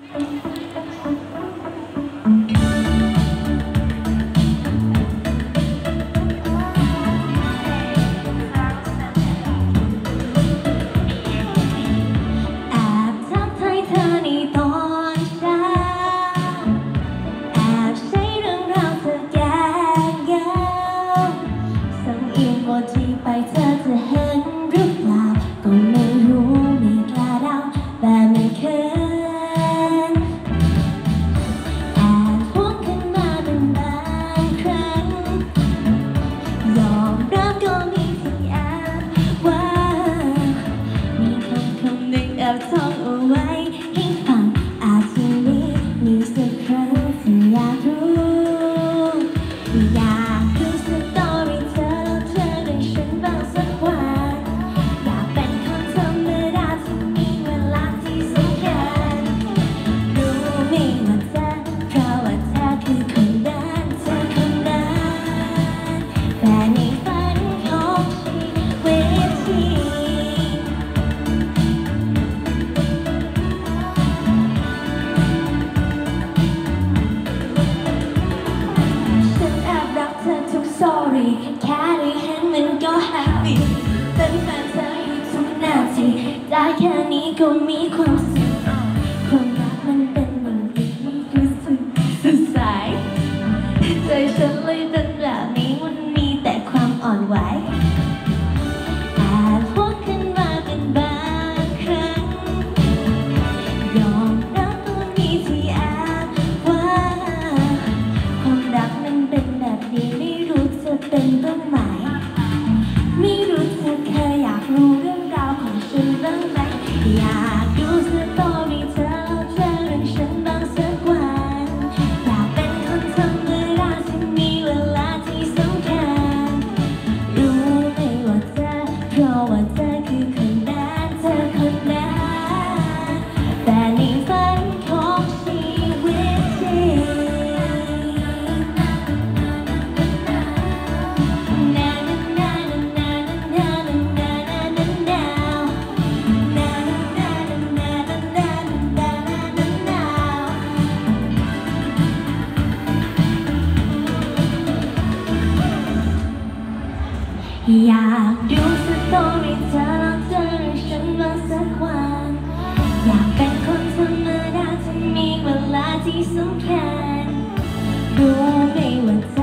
ที่ไปเธอจะเห็นหรือเปล่าก็ไม่รู้ไม่กล้าเดาแต่ไม่เคยแอบพูดขึ้นมาเป็นบางครั้งยอมรับก็มีที่แอบว่ามีคำหนึ่งแอบท่องเอาไว้ให้ฟังอาจจะมีสักครั้งที่อยากรู้อยากรู้สตอรี่เธอสักวันอยากเป็นคนธรรมดาที่มีเวลาที่สำคัญรู้ไหมว่าเธอเพราะว่าเธอคือคนนั้นเธอคนนั้นแต่ในฝันของชีวิตที่ฉันแอบรักเธอทุกสตอรี่แค่ได้เห็นมันก็แฮปปี้เป็นแฟนเธออยู่ทุกนาทีได้แค่นี้ก็มีความสุขความรักมันเป็นอย่างนี้รู้สึกสดใสใจฉันเลยเป็นแบบนี้มันมีแต่ความอ่อนไหวแอบพูดขึ้นมาเป็นบางครั้งยอมรับว่ามีที่แอบว่าความรักมันเป็นแบบนี้ไม่รู้จะเป็นต้นไหมไม่รู้เธอเคยอยากรู้เรื่องราวของฉันบ้างไหมอยากรู้สตอรี่เธอเล่าเรื่องฉันบ้างสักวันอยากเป็นคนธรรมดาที่มีเวลาที่สำคัญรู้ไหมว่าเธอเพราะว่าเธอคือคนนั้นเธอคนนั้นแต่ในฝันของชีวิตจริงอยากดูสตอรี่เธอแล้วเธอให้ฉันบ้างสักวันอยากเป็นคนธรรมดาที่มีเวลาที่สำคัญรู้ไหมว่าเธอ